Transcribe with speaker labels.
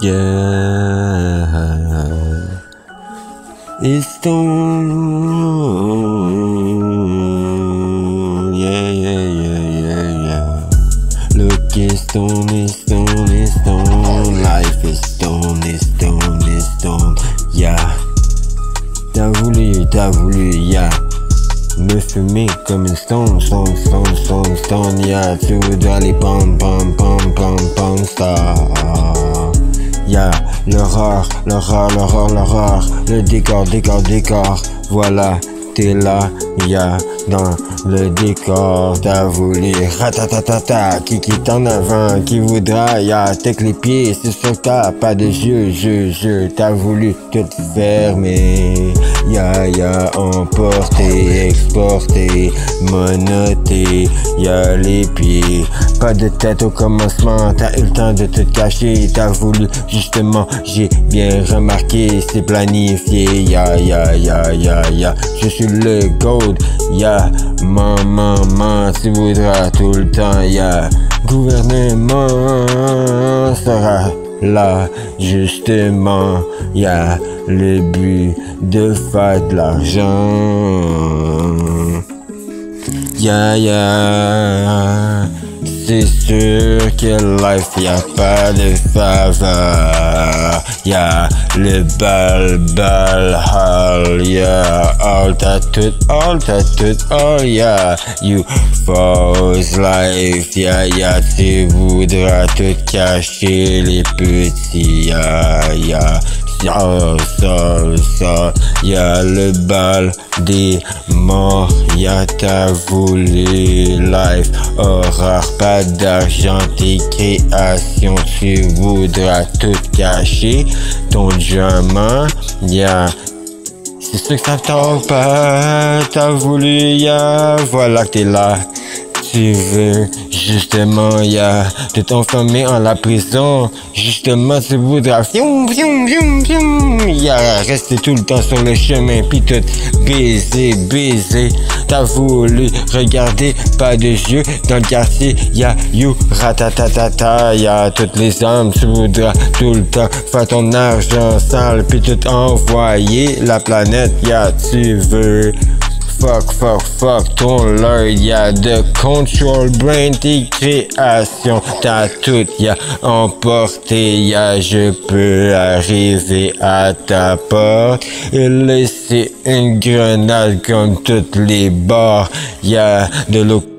Speaker 1: It's stone, yeah, yeah, yeah, yeah, yeah. Look, it's stone, it's stone, it's stone. Life is stone, it's stone, it's stone, yeah. T'as voulu, yeah. Me fumer comme une stone, yeah. Tu voudrais les pom, star. Yeah, l'horreur, le décor, voilà, t'es là, yeah, dans le décor, t'as voulu, ratatatata, qui en avant, qui voudra, yeah, tec les pieds, c'est sûr que t'as pas de jeu, t'as voulu tout fermer, yeah, emporter, exporter, monoter, yeah, les pieds, pas de tête au commencement, t'as eu le temps de te cacher, t'as voulu, justement, j'ai bien remarqué, c'est planifié, yeah, je suis le gold, yeah, maman, tu voudras tout le temps, yeah, gouvernement sera là, justement, yeah, le but de faire de l'argent, yeah, c'est sûr que life y'a pas de faveur, y'a le bal, all, yeah, all t'as tout, yeah, you false life, yeah, tu voudras tout cacher les petits, yeah, ça, y'a le bal des morts, y'a t'as voulu life, horreur, pas d'argent, tes créations, tu voudras tout cacher, ton diamant, yeah, c'est sûr que ça t'aura pas, t'as voulu, yeah, voilà que t'es là. Tu veux, justement, yeah, de t'enfermer en la prison, justement, tu voudras, yeah, rester tout le temps sur le chemin, pis tout baiser, t'as voulu regarder, pas de jeu dans le quartier, yeah, you, ratatatata, yeah, toutes les âmes, tu voudras tout le temps faire ton argent sale, pis tout envoyer la planète, yeah, tu veux. Fuck, ton lord, y'a de control brain, tes créations, t'as tout, y'a emporté, y'a je peux arriver à ta porte et laisser une grenade comme toutes les bars, y'a de l'eau